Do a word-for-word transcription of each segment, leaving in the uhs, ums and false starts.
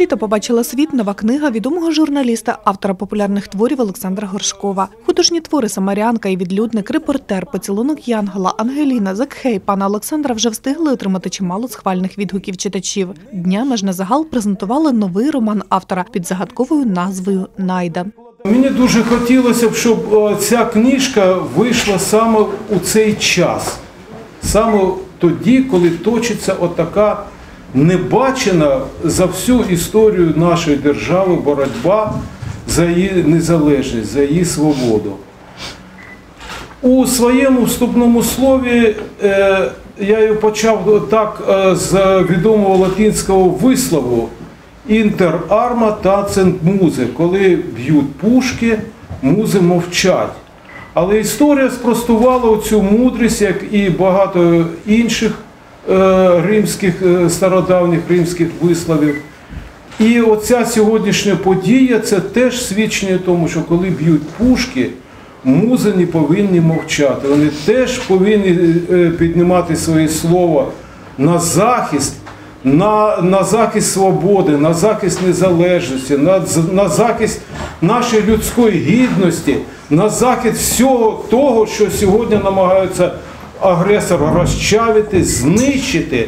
літа побачила світ нова книга відомого журналіста, автора популярних творів Олександра Горшкова. Художні твори «Самарянка» і «Відлюдник», «Репортер», «Поцілунок Янгола», «Ангеліна», «Закхей» пана Олександра вже встигли отримати чимало схвальних відгуків читачів. Днями ж на загал презентували новий роман автора під загадковою назвою «Найда». Мені дуже хотілося б, щоб ця книжка вийшла саме у цей час. Саме тоді, коли точиться отака небачена за всю історію нашої держави боротьба за її незалежність, за її свободу. У своєму вступному слові е, я його почав так е, з відомого латинського вислову «Інтер арма тацент музе», коли б'ють пушки, музи мовчать. Але історія спростувала цю мудрість, як і багато інших е, римських, е, стародавніх римських висловів. І оця сьогоднішня подія – це теж свідчення тому, що коли б'ють пушки, музи не повинні мовчати. Вони теж повинні е, піднімати своє слово на захист, на, на захист свободи, на захист незалежності, на, на захист нашої людської гідності, на захист всього того, що сьогодні намагаються агресор розчавити, знищити,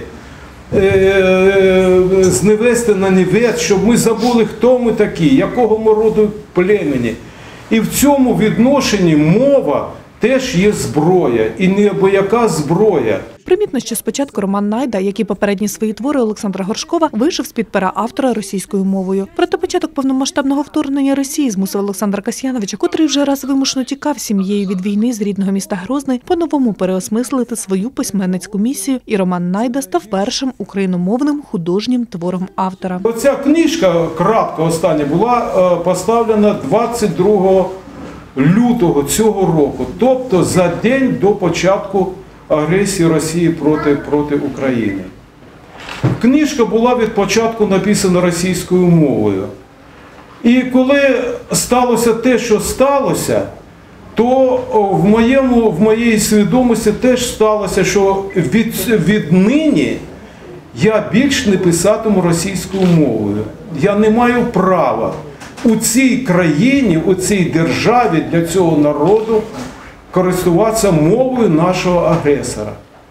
е, зневести на нівець, щоб ми забули, хто ми такі, якого ми роду племені. І в цьому відношенні мова теж є зброя, і неабияка зброя. Примітно, що спочатку роман «Найда», як і попередні свої твори Олександра Горшкова, вийшов з-під пера автора російською мовою. Проте початок повномасштабного вторгнення Росії змусив Олександра Касьяновича, котрий вже раз вимушено тікав сім'єю від війни з рідного міста Грозний, по-новому переосмислити свою письменницьку місію, і роман «Найда» став першим україномовним художнім твором автора. Оця книжка, кратка остання, була поставлена двадцять другого лютого цього року, тобто за день до початку агресії Росії проти, проти України. Книжка була від початку написана російською мовою. І коли сталося те, що сталося, то в, моєму, в моїй свідомості теж сталося, що від, віднині я більш не писатиму російською мовою. Я не маю права у цій країні, у цій державі для цього народу користуватися мовою нашого агресора.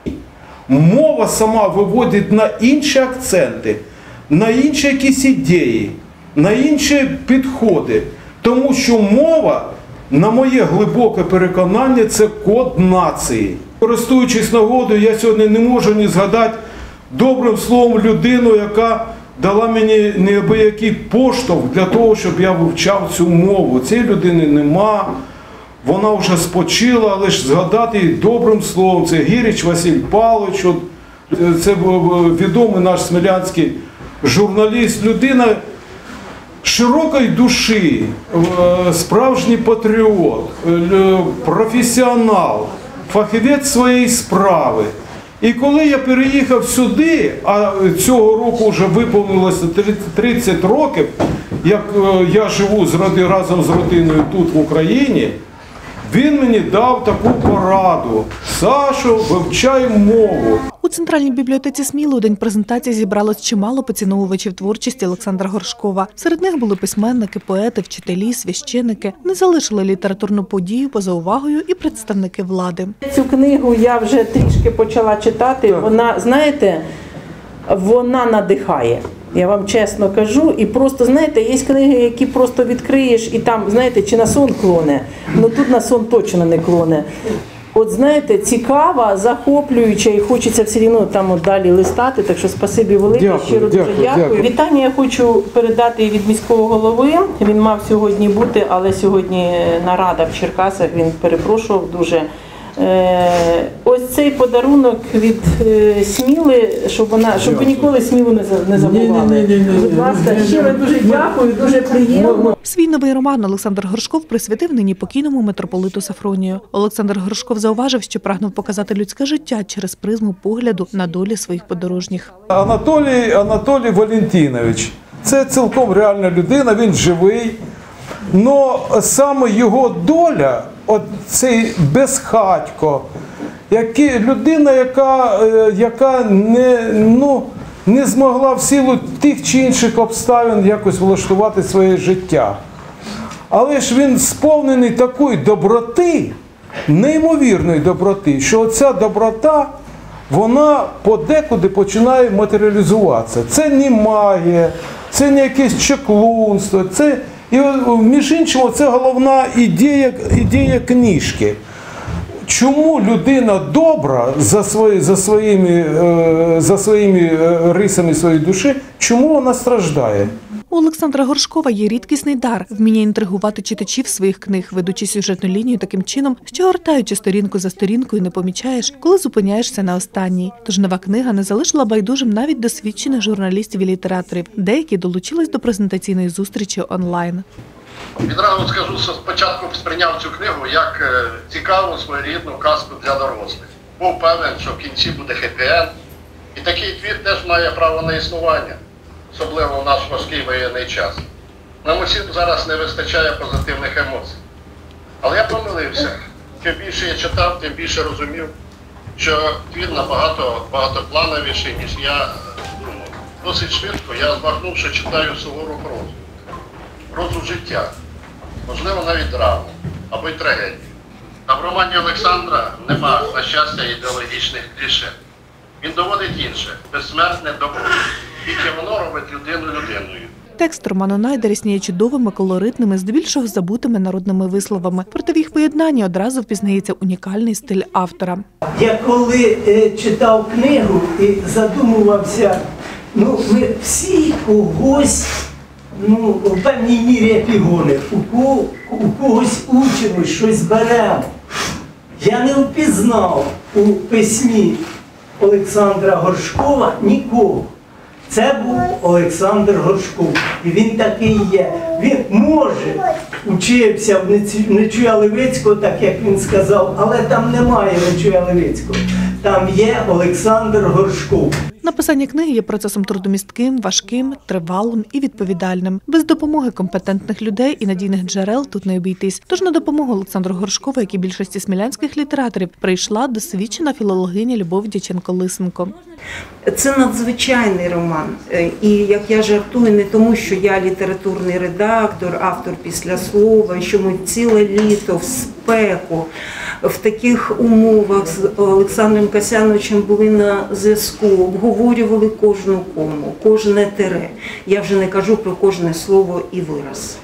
Мова сама виводить на інші акценти, на інші якісь ідеї, на інші підходи. Тому що мова, на моє глибоке переконання, це код нації. Користуючись нагодою, я сьогодні не можу не згадати добрим словом людину, яка дала мені неабиякий поштовх для того, щоб я вивчав цю мову. Цієї людини нема. Вона вже спочила, але ж згадати її добрим словом. Це Гірич Василь Павлович, це відомий наш смілянський журналіст, людина широкої душі, справжній патріот, професіонал, фахівець своєї справи. І коли я переїхав сюди, а цього року вже виповнилося тридцять років, як я живу з роди, разом з родиною тут в Україні, він мені дав таку пораду: Сашо, вивчай мову. У Центральній бібліотеці Сміли у день презентації зібралось чимало поціновувачів творчості Олександра Горшкова. Серед них були письменники, поети, вчителі, священики. Не залишили літературну подію поза увагою і представники влади. Цю книгу я вже трішки почала читати. Вона, знаєте, вона надихає. Я вам чесно кажу, і просто, знаєте, є книги, які просто відкриєш, і там, знаєте, чи на сон клоне, ну тут на сон точно не клоне. От, знаєте, цікава, захоплююча, і хочеться все одно там от далі листати, так що спасибі велике, дякую, щиро дуже дякую, дякую. дякую. Вітання я хочу передати від міського голови, він мав сьогодні бути, але сьогодні нарада в Черкасах, він перепрошував дуже. Е, ось цей подарунок від е, Сміли, щоб вона, щоб ви ніколи Смілу не, не забували. Ні, ні, ні, ні, будь ласка, щиро дуже дякую, дуже приємно. Свій новий роман Олександр Горшков присвятив нині покійному митрополиту Сафронію. Олександр Горшков зауважив, що прагнув показати людське життя через призму погляду на долі своїх подорожніх. Анатолій, Анатолій Валентинович – це цілком реальна людина, він живий. Но саме його доля, от цей безхатько, які, людина, яка, яка не, ну, не змогла в силу тих чи інших обставин якось влаштувати своє життя. Але ж він сповнений такої доброти, неймовірної доброти, що оця доброта, вона подекуди починає матеріалізуватися. Це не магія, це не якесь чаклунство, це, і, між іншим, це головна ідея, ідея книжки. Чому людина добра за, свої, за, своїми, за своїми рисами своєї душі, чому вона страждає? У Олександра Горшкова є рідкісний дар – вміння інтригувати читачів своїх книг, ведучи сюжетну лінію таким чином, що, гортаючи сторінку за сторінкою, не помічаєш, коли зупиняєшся на останній. Тож нова книга не залишила байдужим навіть досвідчених журналістів і літераторів. Деякі долучились до презентаційної зустрічі онлайн. Відразу скажу, що спочатку сприйняв цю книгу як цікаву своєрідну казку для дорослих. Був певен, що в кінці буде хеппі-енд. І такий твір теж має право на існування, особливо в наш важкий воєнний час. Нам усім зараз не вистачає позитивних емоцій. Але я помилився. Чим більше я читав, тим більше розумів, що твір набагато багатоплановіший, ніж я думав. Досить швидко я збагнув, що читаю сувору прозу. Прозу життя, можливо, навіть драму, або й трагедію. А в романі Олександра нема, на щастя, ідеологічних кліше. Він доводить інше – безсмертне добро. Тільки воно робить людину людиною. Текст роману Найда рясніє чудовими, колоритними, здебільшого забутими народними висловами. Проте в їх поєднанні одразу впізнається унікальний стиль автора. Я коли е, читав книгу і задумувався, ну ми всі когось, ну, в певній мірі епігони, у, кого, у когось учимось, щось беремо. Я не впізнав у письмі Олександра Горшкова нікого. Це був Олександр Горшков. І він такий є. Він, може, учився в Нечуя Левицького, так як він сказав, але там немає Нечуя Левицького. Там є Олександр Горшков. Написання книги є процесом трудомістким, важким, тривалим і відповідальним. Без допомоги компетентних людей і надійних джерел тут не обійтись. Тож на допомогу Олександру Горшкову, як і більшості смілянських літераторів, прийшла досвідчена філологиня Любов Дяченко-Лисенко. Це надзвичайний роман. І, як я жартую, не тому, що я літературний редактор, автор післяслова, що ми ціле літо в спеку, в таких умовах з Олександром Касьяновичем були на зв'язку, обговорювали кожну кому, кожне тире. Я вже не кажу про кожне слово і вираз.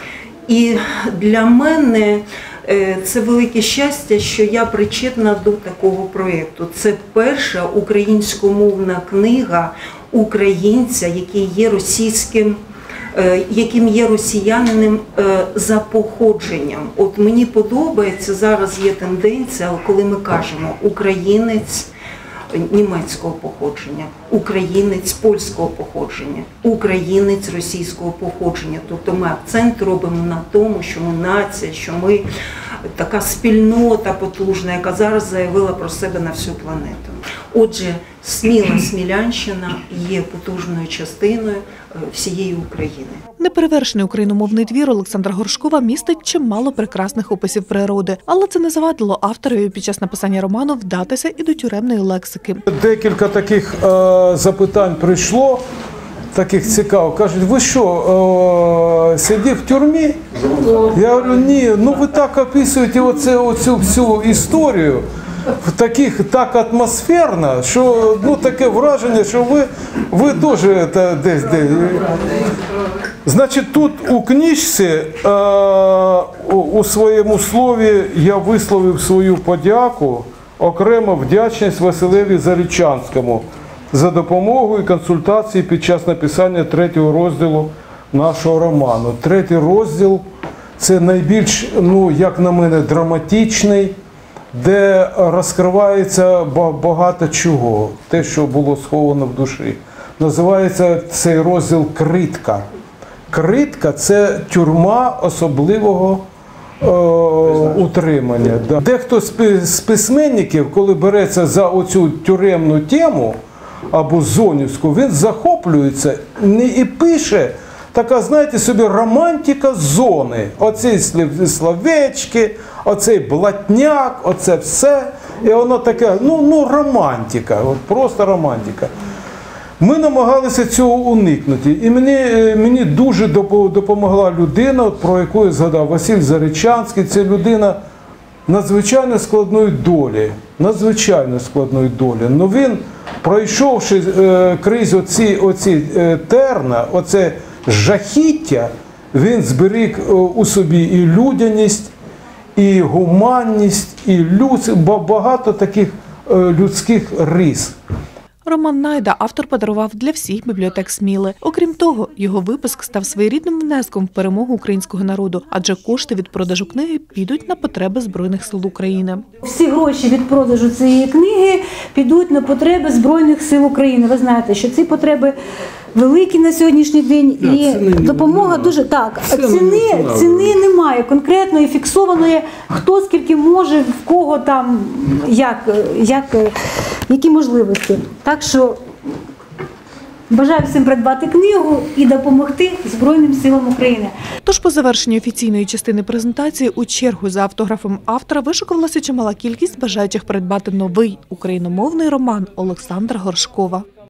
І для мене це велике щастя, що я причетна до такого проєкту. Це перша українськомовна книга українця, який є російським, яким є росіянином за походженням. От мені подобається, зараз є тенденція, коли ми кажемо українець німецького походження, українець польського походження, українець російського походження. Тобто ми акцент робимо на тому, що ми нація, що ми така спільнота потужна, яка зараз заявила про себе на всю планету. Отже, Сміла, Смілянщина є потужною частиною всієї України. Неперевершений україномовний твір Олександра Горшкова містить чимало прекрасних описів природи, але це не завадило авторові під час написання роману вдатися і до тюремної лексики. Декілька таких е, запитань прийшло, таких цікавих. Кажуть, ви що, е, сидів в тюрмі? Я говорю, ні, ну ви так описуєте оце, оцю всю історію. Таких так атмосферно, що ну таке враження, що ви ви теж десь десь. Значить, тут у книжці е, у, у своєму слові я висловив свою подяку, окремо вдячність Василеві Зарічанському за допомогу і консультації під час написання третього розділу нашого роману. Третій розділ – це найбільш, ну як на мене, драматичний, де розкривається багато чого, те, що було сховано в душі. Називається цей розділ «Критка». Критка – це тюрма особливого е, утримання. Да. Дехто з письменників, коли береться за оцю тюремну тему, або зонівську, він захоплюється і пише, така, знаєте собі, романтика зони. Оці словечки, оцей блатняк, оце все. І воно таке, ну, ну романтика, от просто романтика. Ми намагалися цього уникнути. І мені, мені дуже допомогла людина, от про яку я згадав, Василь Заречанський. Це людина надзвичайно складної долі, надзвичайно складної долі. Но він, пройшовши е, крізь оці, оці е, терна, оце жахіття, він зберіг е, у собі і людяність, і гуманність, і люд, багато таких е, людських рис. Роман Найда автор подарував для всіх бібліотек Сміли. Окрім того, його випуск став своєрідним внеском в перемогу українського народу, адже кошти від продажу книги підуть на потреби Збройних сил України. Всі гроші від продажу цієї книги підуть на потреби Збройних сил України. Ви знаєте, що ці потреби великі на сьогоднішній день, і допомога дуже так. Ціни, ціни немає конкретної, фіксованої, хто скільки може, в кого там, як, як, які можливості. Так що бажаю всім придбати книгу і допомогти Збройним силам України. Тож по завершенні офіційної частини презентації у чергу за автографом автора вишикувалася чимала кількість бажаючих придбати новий україномовний роман Олександра Горшкова.